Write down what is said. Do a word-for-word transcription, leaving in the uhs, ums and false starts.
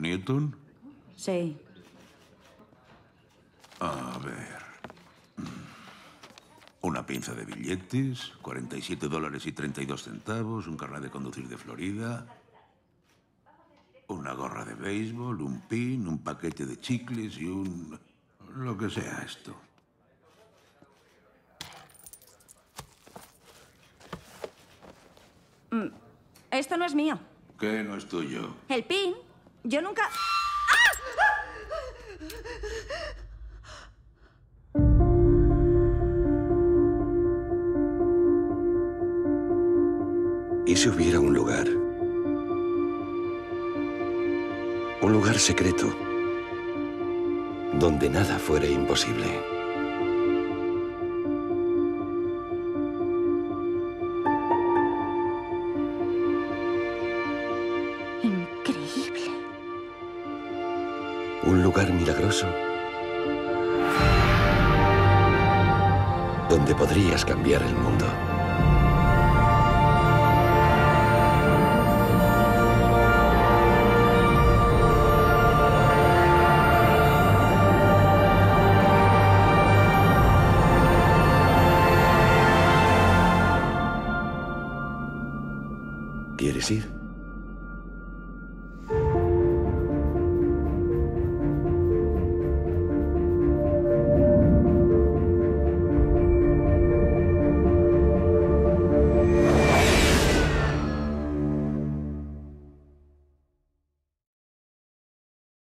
Newton? Sí. A ver... Una pinza de billetes, cuarenta y siete dólares y treinta y dos centavos, un carnet de conducir de Florida, una gorra de béisbol, un pin, un paquete de chicles y un... lo que sea esto. Mm, esto no es mío. ¿Qué no es tuyo? El pin. Yo nunca... ¿Y si hubiera un lugar? Un lugar secreto, donde nada fuera imposible. Increíble. Un lugar milagroso, donde podrías cambiar el mundo. ¿Quieres ir?